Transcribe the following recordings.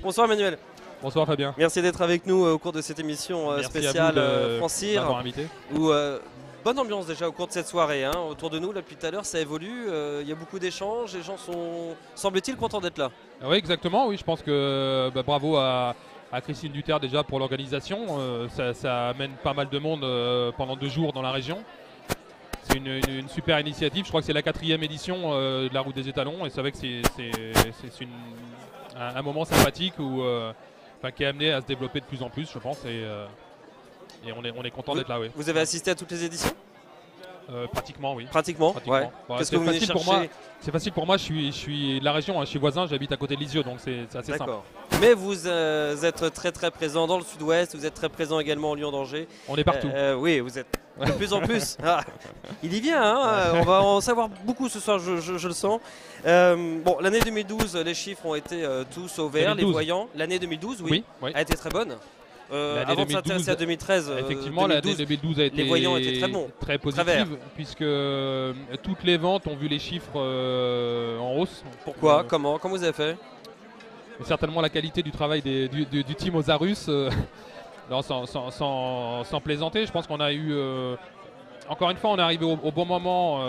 Bonsoir Emmanuel. Bonsoir Fabien. Merci d'être avec nous au cours de cette émission spéciale France-CIR. Bonne ambiance déjà au cours de cette soirée. Hein. Autour de nous, là, depuis tout à l'heure, ça évolue. Il y a beaucoup d'échanges. Les gens sont, semble-t-il, contents d'être là. Oui, exactement. Oui, je pense que bravo à Christine Duterre déjà pour l'organisation. Ça amène pas mal de monde pendant 2 jours dans la région. C'est une super initiative. Je crois que c'est la 4e édition de la Route des Étalons. Et c'est vrai que c'est un moment sympathique qui est amené à se développer de plus en plus, je pense. Et on est content d'être là. Oui. Vous avez assisté à toutes les éditions? Pratiquement, oui. Pratiquement. Ouais. Qu'est-ce que vous venez chercher? C'est facile pour moi, je suis de la région, hein, je suis voisin, j'habite à côté de Lisieux, donc c'est assez simple. Mais vous êtes très présent dans le sud-ouest, vous êtes très présent également en Lyon-Danger. On est partout. Oui, vous êtes de plus en plus. Ah, il y vient, hein, on va en savoir beaucoup ce soir, je le sens. Bon, l'année 2012, les chiffres ont été tous au vert, 2012. Les voyants. L'année 2012, oui, a été très bonne. Avant de s'intéresser à 2013, effectivement, l'année 2012 a été les voyants étaient très bons, très positive, puisque toutes les ventes ont vu les chiffres en hausse. Pourquoi Comment vous avez fait? Certainement la qualité du travail du team Ozarus. Non, sans plaisanter, je pense qu'on a eu... encore une fois, on est arrivé au bon moment.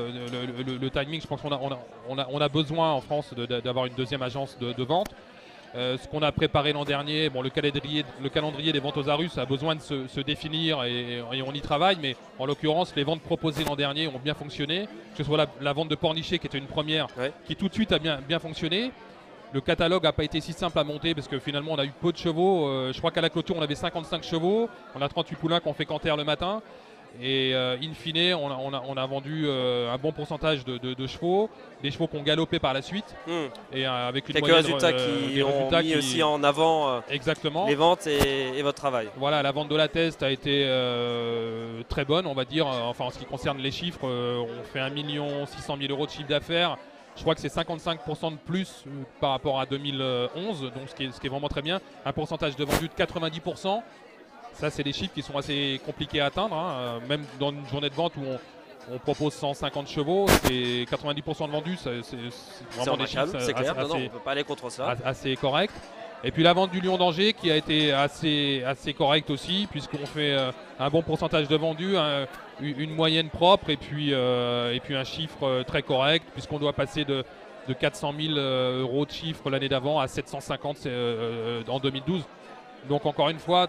Le timing, je pense qu'on a besoin en France d'avoir une deuxième agence de vente. Ce qu'on a préparé l'an dernier, bon, le calendrier des ventes aux Arus a besoin de se définir et on y travaille, mais en l'occurrence les ventes proposées l'an dernier ont bien fonctionné, que ce soit la vente de Pornichet qui était une première, qui tout de suite a bien fonctionné. Le catalogue n'a pas été si simple à monter parce que finalement on a eu peu de chevaux, je crois qu'à la clôture on avait 55 chevaux, on a 38 poulains qu'on fait canter le matin. Et in fine, on a vendu un bon pourcentage de chevaux, des chevaux qui ont galopé par la suite. Et avec une quelques résultats qui ont mis aussi en avant exactement. Les ventes et votre travail. Voilà, la vente de la Teste a été très bonne, on va dire. Enfin, en ce qui concerne les chiffres, on fait 1 600 000 € de chiffre d'affaires. Je crois que c'est 55% de plus par rapport à 2011, donc ce qui est vraiment très bien. Un pourcentage de vendu de 90%. Ça, c'est des chiffres qui sont assez compliqués à atteindre, hein. Même dans une journée de vente où on propose 150 chevaux, c'est 90% de vendus, c'est vraiment des chiffres c'est clair, on ne peut pas aller contre ça. Assez correct. Et puis la vente du Lyon-Danger qui a été assez correcte aussi, puisqu'on fait un bon pourcentage de vendus, une moyenne propre et puis un chiffre très correct, puisqu'on doit passer de 400 000 € de chiffre l'année d'avant à 750 en 2012. Donc encore une fois,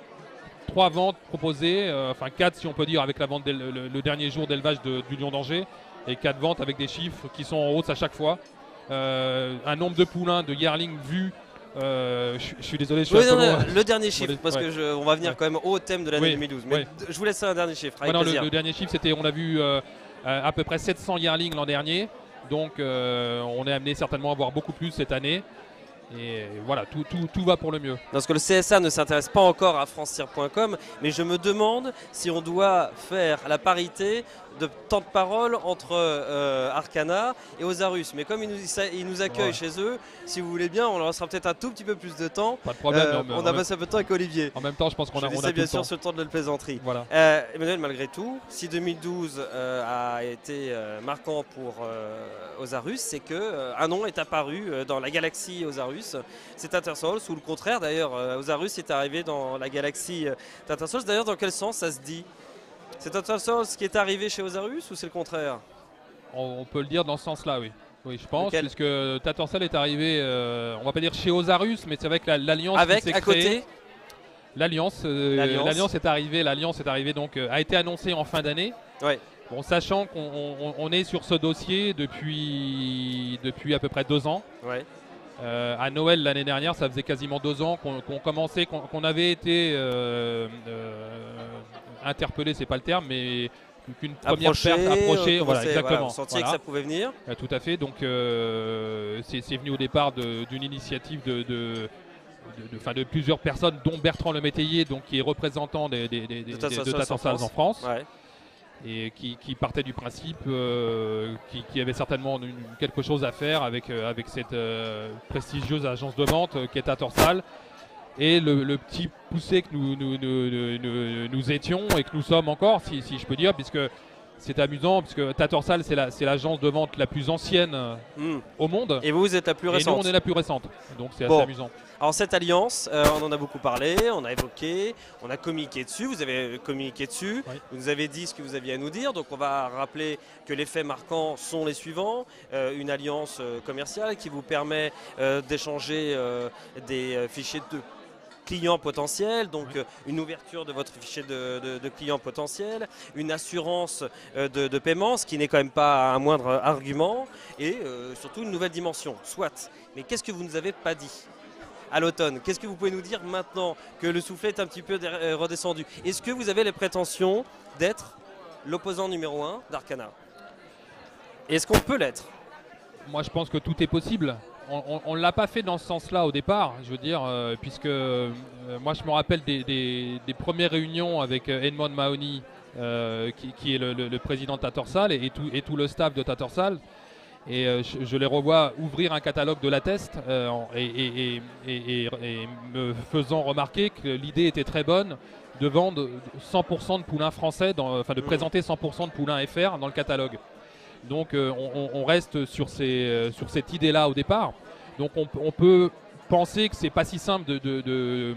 3 ventes proposées, enfin 4 si on peut dire avec la vente le dernier jour d'élevage du Lyon-Danger, et 4 ventes avec des chiffres qui sont en hausse à chaque fois. Un nombre de poulains, de yearling vus. Je suis désolé, je suis le dernier chiffre, parce que on va venir quand même au thème de l'année 2012. Mais je vous laisse un dernier chiffre. Le dernier chiffre, c'était, on a vu à peu près 700 yearlings l'an dernier. Donc on est amené certainement à voir beaucoup plus cette année. Et voilà, tout va pour le mieux. Parce que le CSA ne s'intéresse pas encore à francecir.com, mais je me demande si on doit faire la parité de temps de parole entre Arcana et Ozarus. Mais comme ils nous accueillent chez eux, si vous voulez bien, on leur laissera peut-être un tout petit peu plus de temps. Pas de problème. On a passé un peu de temps avec Olivier. En même temps, je pense qu'on a tout bien sûr le temps. sur le temps de la plaisanterie. Voilà. Emmanuel, malgré tout, si 2012 a été marquant pour Ozarus, c'est qu'un nom est apparu dans la galaxie Ozarus. C'est Tattersall, ou le contraire d'ailleurs. Ozarus est arrivé dans la galaxie Tattersall. D'ailleurs, dans quel sens ça se dit? C'est Tattersall qui est arrivé chez Ozarus ou c'est le contraire? On peut le dire dans ce sens-là, oui. Oui, je pense, puisque Tattersall est arrivé, on va pas dire chez Ozarus, mais c'est avec l'alliance qui s'est créée. L'alliance est arrivée, donc a été annoncée en fin d'année. Ouais. Bon, sachant qu'on est sur ce dossier depuis à peu près 2 ans. Ouais. À Noël l'année dernière, ça faisait quasiment 2 ans qu'on avait été interpellé, c'est pas le terme, mais qu'une première perte approchée. Voilà, exactement. On sentait que ça pouvait venir. Tout à fait. Donc c'est venu au départ d'une initiative de plusieurs personnes, dont Bertrand Le Métayer, donc qui est représentant de Tattersall en France. Ouais. Et qui partait du principe qu'il y avait certainement quelque chose à faire avec cette prestigieuse agence de vente qui est Tattersall. Et le petit poussé que nous étions et que nous sommes encore, si je peux dire, puisque C'est amusant parce que Tattersall, c'est l'agence de vente la plus ancienne au monde. Et vous êtes la plus récente. Et nous, on est la plus récente. Donc c'est assez amusant. Alors cette alliance, on en a beaucoup parlé, on a évoqué, on a communiqué dessus, vous avez communiqué dessus, oui. Vous nous avez dit ce que vous aviez à nous dire, donc on va rappeler que les faits marquants sont les suivants. Une alliance commerciale qui vous permet d'échanger des fichiers de clients potentiels, donc une ouverture de votre fichier de clients potentiels, une assurance de paiement, ce qui n'est quand même pas un moindre argument, et surtout une nouvelle dimension, soit. Mais qu'est-ce que vous ne nous avez pas dit à l'automne? Qu'est-ce que vous pouvez nous dire maintenant que le soufflet est un petit peu redescendu? Est-ce que vous avez les prétentions d'être l'opposant numéro 1 d'Arcana? Est-ce qu'on peut l'être? Moi, je pense que tout est possible. On ne l'a pas fait dans ce sens-là au départ, je veux dire, puisque moi je me rappelle des premières réunions avec Edmond Mahoney, qui est le président de Tattersall et tout le staff de Tattersall. Et je les revois ouvrir un catalogue de la test et me faisant remarquer que l'idée était très bonne de vendre 100% de poulains français, de présenter 100% de poulains FR dans le catalogue. Donc on reste sur cette idée-là au départ. Donc on peut penser que c'est pas si simple de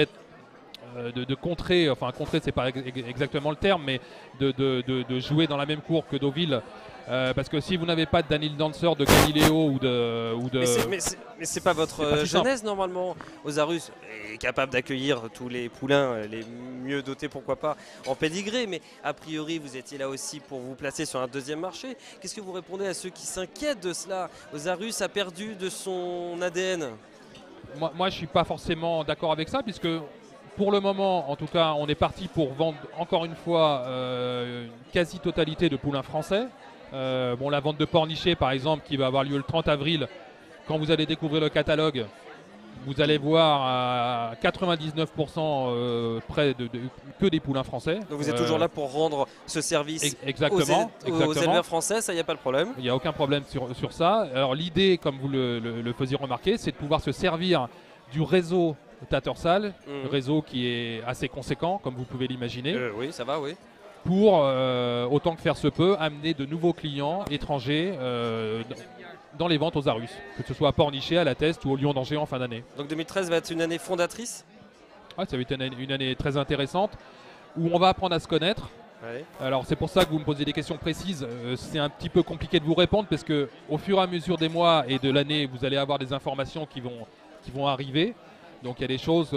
contrer, enfin contrer c'est pas exactement le terme, mais de jouer dans la même cour que Deauville. Parce que si vous n'avez pas de Daniel Dancer, de Galileo ou de mais c'est pas votre genèse normalement. Ozarus est capable d'accueillir tous les poulains les mieux dotés, pourquoi pas, en pédigré, mais a priori vous étiez là aussi pour vous placer sur un deuxième marché. Qu'est-ce que vous répondez à ceux qui s'inquiètent de cela? Ozarus a perdu de son ADN. Moi je suis pas forcément d'accord avec ça, puisque pour le moment, en tout cas, on est parti pour vendre encore une fois une quasi-totalité de poulains français. Bon, la vente de pornichés par exemple qui va avoir lieu le 30 avril, quand vous allez découvrir le catalogue, vous allez voir à 99% près que des poulains français. Donc vous êtes toujours là pour rendre ce service exactement, aux éleveurs français, ça, il n'y a pas de problème. Il n'y a aucun problème sur ça. Alors l'idée, comme vous le faisiez remarquer, c'est de pouvoir se servir du réseau Tattersall, réseau qui est assez conséquent, comme vous pouvez l'imaginer. Oui, ça va, oui. Pour, autant que faire se peut, amener de nouveaux clients étrangers dans les ventes aux Arus, que ce soit à Pornichet, à la Teste ou au Lion d'Angers en fin d'année. Donc 2013 va être une année fondatrice? Ouais, ça va être une année très intéressante, où on va apprendre à se connaître. Ouais. Alors c'est pour ça que vous me posez des questions précises. C'est un petit peu compliqué de vous répondre, parce qu'au fur et à mesure des mois et de l'année, vous allez avoir des informations qui vont arriver. Donc il y a des choses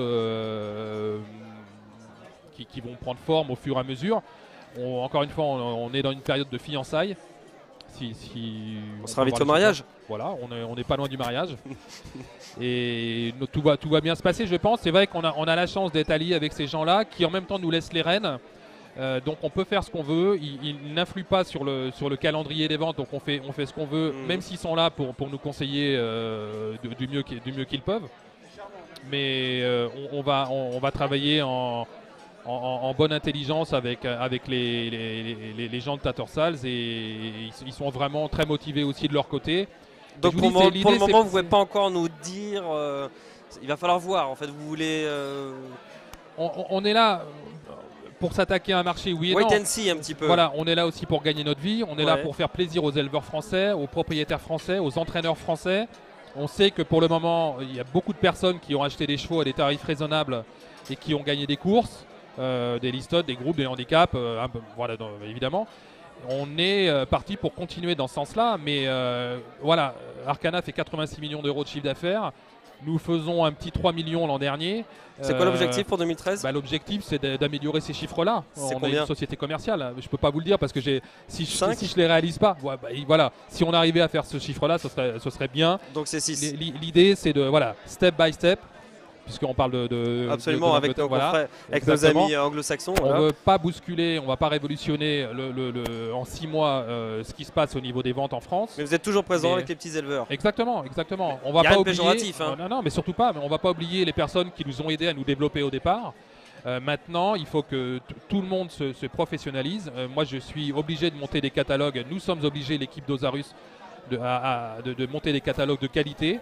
qui vont prendre forme au fur et à mesure. Encore une fois, on est dans une période de fiançailles. On sera vite au mariage. Voilà, on n'est pas loin du mariage. Et tout va bien se passer, je pense. C'est vrai qu'on a la chance d'être alliés avec ces gens-là qui en même temps nous laissent les rênes. Donc on peut faire ce qu'on veut. Ils n'influent pas sur le calendrier des ventes. Donc on fait ce qu'on veut, même s'ils sont là pour nous conseiller du mieux qu'ils peuvent. Mais on va travailler en bonne intelligence avec les gens de Tattersall, et ils sont vraiment très motivés aussi de leur côté. Donc pour le moment, vous ne pouvez pas encore nous dire, il va falloir voir en fait, vous voulez... On est là pour s'attaquer à un marché, oui et non. Wait and see un petit peu. Voilà, on est là aussi pour gagner notre vie, on est là pour faire plaisir aux éleveurs français, aux propriétaires français, aux entraîneurs français. On sait que pour le moment, il y a beaucoup de personnes qui ont acheté des chevaux à des tarifs raisonnables et qui ont gagné des courses. Des listotes, des groupes, des handicaps, voilà, évidemment. On est parti pour continuer dans ce sens-là, mais voilà, Arcana fait 86 millions d'euros de chiffre d'affaires. Nous faisons un petit 3 millions l'an dernier. C'est quoi l'objectif pour 2013? L'objectif, c'est d'améliorer ces chiffres-là. On est une société commerciale. Je ne peux pas vous le dire parce que si je ne les réalise pas, voilà, si on arrivait à faire ce chiffre-là, ce serait bien. Donc c'est 6. L'idée, c'est de, voilà, step by step, puisqu'on parle absolument, avec nos confrères, avec nos amis anglo-saxons. On ne veut pas bousculer, on ne va pas révolutionner en 6 mois ce qui se passe au niveau des ventes en France. Mais vous êtes toujours présent avec les petits éleveurs. Exactement. On va pas oublier, péjoratif. Hein. Non, mais surtout pas. Mais on ne va pas oublier les personnes qui nous ont aidés à nous développer au départ. Maintenant, il faut que tout le monde se professionnalise. Moi, je suis obligé de monter des catalogues. Nous sommes obligés, l'équipe d'Ozarus, de monter des catalogues de qualité.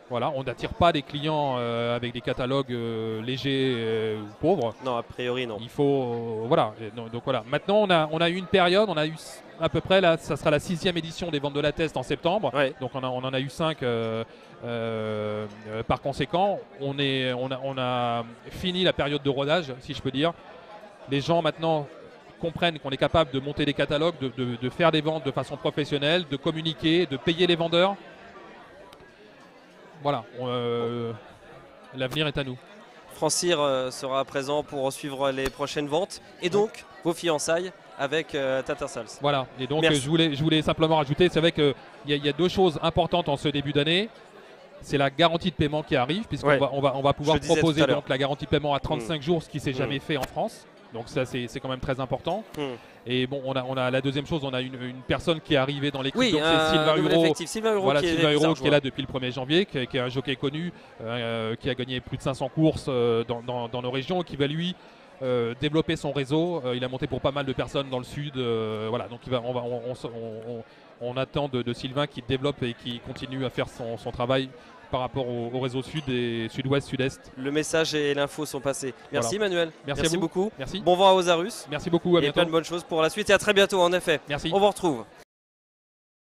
Voilà, on n'attire pas des clients avec des catalogues légers ou pauvres. Non, a priori non. Il faut voilà. Donc voilà. Maintenant on a eu une période, on a eu à peu près là, ça sera la 6e édition des ventes de la Test en septembre. Ouais. Donc on en a eu 5 par conséquent. On a fini la période de rodage, si je peux dire. Les gens maintenant comprennent qu'on est capable de monter des catalogues, de faire des ventes de façon professionnelle, de communiquer, de payer les vendeurs. Voilà, l'avenir est à nous. Francir sera présent pour suivre les prochaines ventes et donc vos fiançailles avec Tattersall's. Voilà, et donc Merci. je voulais simplement rajouter, c'est vrai qu'il y a 2 choses importantes en ce début d'année. C'est la garantie de paiement qui arrive, puisqu'on Ouais. on va pouvoir Je le disais proposer tout à l'heure. donc la garantie de paiement à 35 jours, ce qui s'est jamais fait en France. Donc ça c'est quand même très important. Et bon, on a la deuxième chose, on a une personne qui est arrivée dans l'équipe, Oui, donc c'est Sylvain Hureau. Sylvain Hureau, Voilà, qui, Sylvain est Hureau qui est là depuis le 1er janvier, qui est un jockey connu, qui a gagné plus de 500 courses dans nos régions, qui va lui développer son réseau. Il a monté pour pas mal de personnes dans le sud. Voilà, donc on attend de Sylvain qui développe et qui continue à faire son travail par rapport au réseau sud et sud-ouest, sud-est. Le message et l'info sont passés. Merci Voilà. Manuel. Merci à vous. beaucoup. Merci. Bon vent à Osarus. Merci beaucoup, à Et bientôt. plein de bonnes choses pour la suite et à très bientôt en effet. Merci. On vous retrouve.